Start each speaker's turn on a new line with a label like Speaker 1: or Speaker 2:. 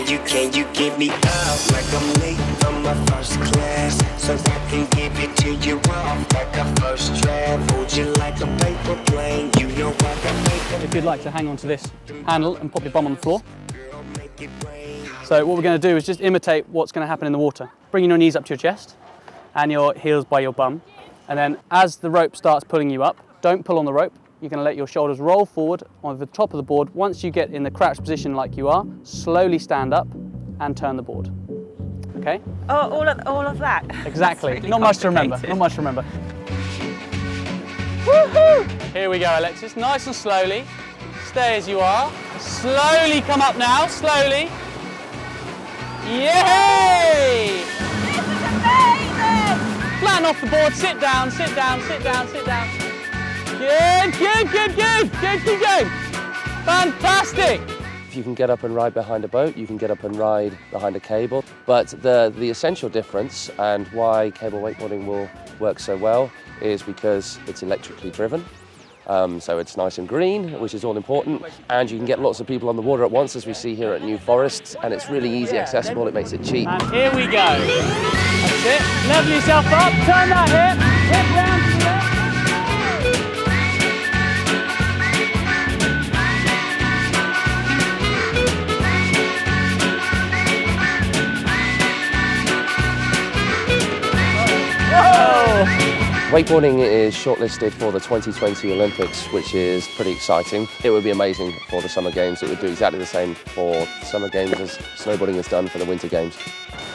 Speaker 1: can you give me up like I'm late from my first class, so I can give it to you off like a first draft. Hold you like a paper plane, you know I can make it.
Speaker 2: If you'd like to hang on to this handle and pop your bum on the floor. So what we're going to do is just imitate what's going to happen in the water. Bringing your knees up to your chest and your heels by your bum. And then as the rope starts pulling you up, don't pull on the rope. You're going to let your shoulders roll forward on the top of the board. Once you get in the crouch position like you are, slowly stand up and turn the board. Okay?
Speaker 3: Oh, all of that?
Speaker 2: Exactly.
Speaker 3: Really
Speaker 2: not much to remember. Not much to remember.
Speaker 3: Woohoo!
Speaker 2: Here we go, Alexis. Nice and slowly. Stay as you are. Slowly come up now. Slowly. Yay!
Speaker 3: This is amazing!
Speaker 2: Flatten off the board. Sit down. Sit down. Sit down. Sit down. Good, good, good, good, good, keep going. Fantastic.
Speaker 4: You can get up and ride behind a boat, you can get up and ride behind a cable, but the essential difference and why cable wakeboarding will work so well is because it's electrically driven. So it's nice and green, which is all important, and you can get lots of people on the water at once, as we see here at New Forest, and it's really easy, accessible, it makes it cheap.
Speaker 2: And here we go. That's it. Level yourself up, turn that hip round to the left.
Speaker 4: Wakeboarding is shortlisted for the 2020 Olympics, which is pretty exciting. It would be amazing for the Summer Games. It would do exactly the same for Summer Games as snowboarding has done for the Winter Games.